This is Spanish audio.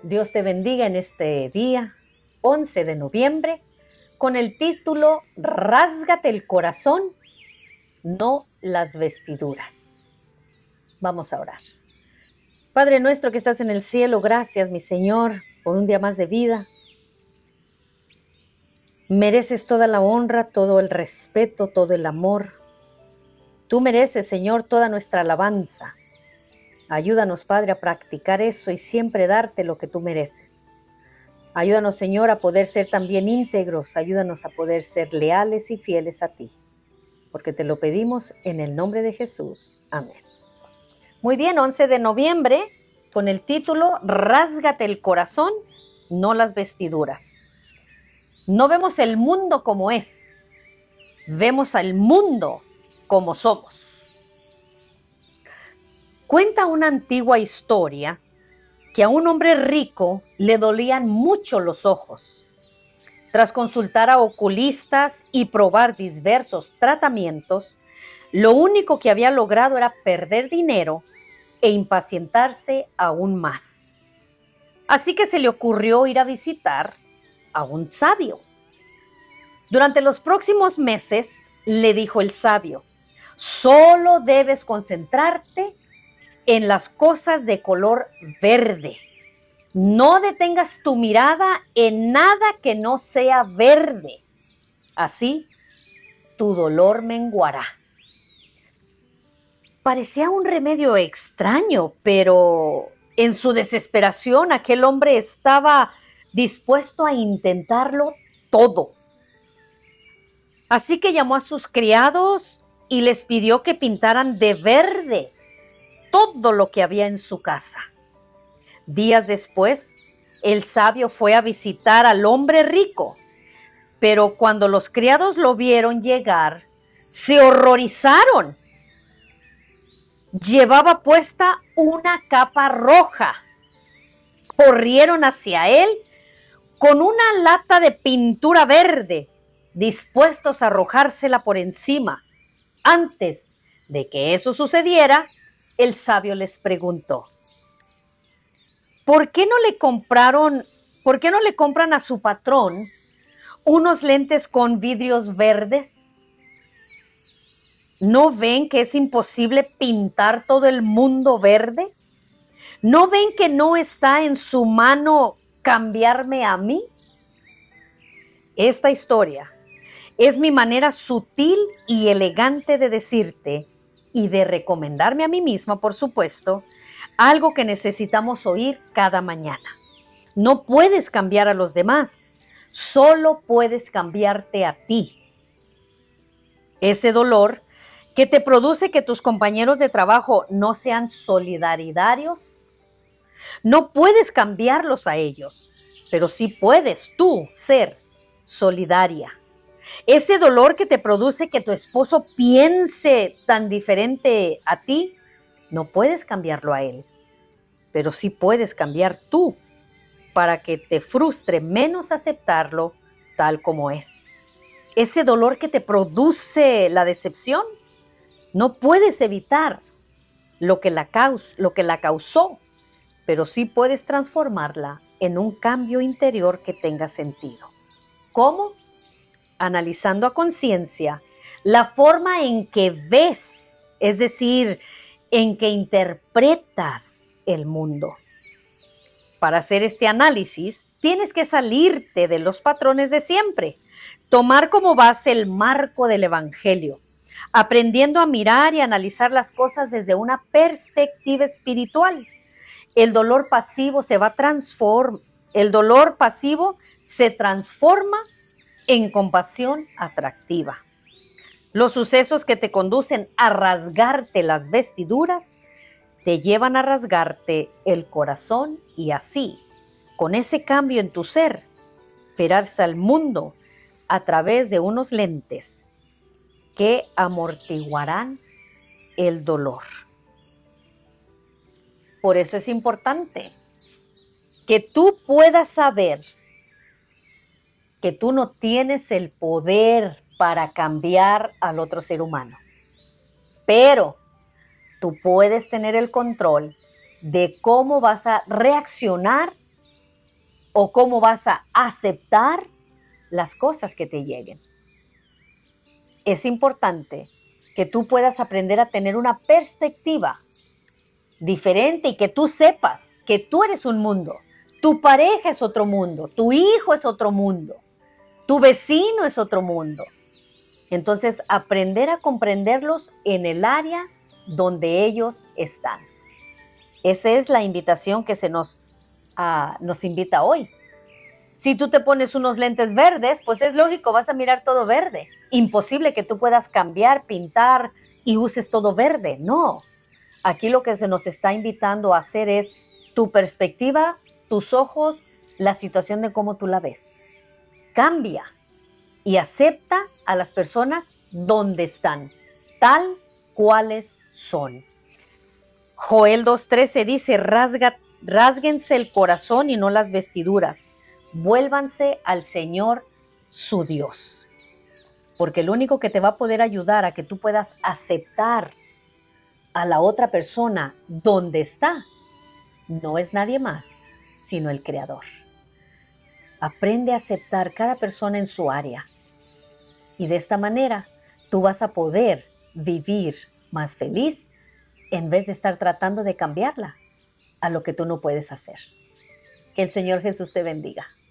Dios te bendiga en este día, 11 de noviembre, con el título Rásgate el corazón, no las vestiduras. Vamos a orar. Padre nuestro que estás en el cielo, gracias, mi Señor, por un día más de vida. Mereces toda la honra, todo el respeto, todo el amor. Tú mereces, Señor, toda nuestra alabanza. Ayúdanos, Padre, a practicar eso y siempre darte lo que tú mereces. Ayúdanos, Señor, a poder ser también íntegros. Ayúdanos a poder ser leales y fieles a ti. Porque te lo pedimos en el nombre de Jesús. Amén. Muy bien, 11 de noviembre, con el título Rásgate el corazón, no las vestiduras. No vemos el mundo como es. Vemos al mundo como somos. Cuenta una antigua historia que a un hombre rico le dolían mucho los ojos. Tras consultar a oculistas y probar diversos tratamientos, lo único que había logrado era perder dinero e impacientarse aún más. Así que se le ocurrió ir a visitar a un sabio. Durante los próximos meses, le dijo el sabio, solo debes concentrarte en las cosas de color verde. No detengas tu mirada en nada que no sea verde. Así, tu dolor menguará. Parecía un remedio extraño, pero en su desesperación aquel hombre estaba dispuesto a intentarlo todo. Así que llamó a sus criados y les pidió que pintaran de verde todo lo que había en su casa. Días después, el sabio fue a visitar al hombre rico, pero cuando los criados lo vieron llegar, se horrorizaron. Llevaba puesta una capa roja. Corrieron hacia él con una lata de pintura verde, dispuestos a arrojársela por encima. Antes de que eso sucediera, el sabio les preguntó, ¿por qué no le compran a su patrón unos lentes con vidrios verdes? ¿No ven que es imposible pintar todo el mundo verde? ¿No ven que no está en su mano cambiarme a mí? Esta historia es mi manera sutil y elegante de decirte y de recomendarme a mí misma, por supuesto, algo que necesitamos oír cada mañana. No puedes cambiar a los demás, solo puedes cambiarte a ti. Ese dolor que te produce que tus compañeros de trabajo no sean solidaridarios, no puedes cambiarlos a ellos, pero sí puedes tú ser solidaria. Ese dolor que te produce que tu esposo piense tan diferente a ti, no puedes cambiarlo a él, pero sí puedes cambiar tú para que te frustre menos aceptarlo tal como es. Ese dolor que te produce la decepción, no puedes evitar lo que la causó, pero sí puedes transformarla en un cambio interior que tenga sentido. ¿Cómo? Analizando a conciencia la forma en que ves, es decir, en que interpretas el mundo. Para hacer este análisis, tienes que salirte de los patrones de siempre, tomar como base el marco del Evangelio, aprendiendo a mirar y analizar las cosas desde una perspectiva espiritual. El dolor pasivo se transforma en compasión atractiva. Los sucesos que te conducen a rasgarte las vestiduras te llevan a rasgarte el corazón y así, con ese cambio en tu ser, verás al mundo a través de unos lentes que amortiguarán el dolor. Por eso es importante que tú puedas saber que tú no tienes el poder para cambiar al otro ser humano, pero tú puedes tener el control de cómo vas a reaccionar o cómo vas a aceptar las cosas que te lleguen. Es importante que tú puedas aprender a tener una perspectiva diferente y que tú sepas que tú eres un mundo, tu pareja es otro mundo, tu hijo es otro mundo, tu vecino es otro mundo. Entonces, aprender a comprenderlos en el área donde ellos están. Esa es la invitación que nos invita hoy. Si tú te pones unos lentes verdes, pues es lógico, vas a mirar todo verde. Imposible que tú puedas cambiar, pintar y uses todo verde. No. Aquí lo que se nos está invitando a hacer es tu perspectiva, tus ojos, la situación de cómo tú la ves. Cambia y acepta a las personas donde están, tal cuales son. Joel 2:13 dice, rásguense el corazón y no las vestiduras. Vuélvanse al Señor su Dios. Porque lo único que te va a poder ayudar a que tú puedas aceptar a la otra persona donde está, no es nadie más, sino el Creador. Aprende a aceptar cada persona en su área. Y de esta manera, tú vas a poder vivir más feliz en vez de estar tratando de cambiarla a lo que tú no puedes hacer. Que el Señor Jesús te bendiga.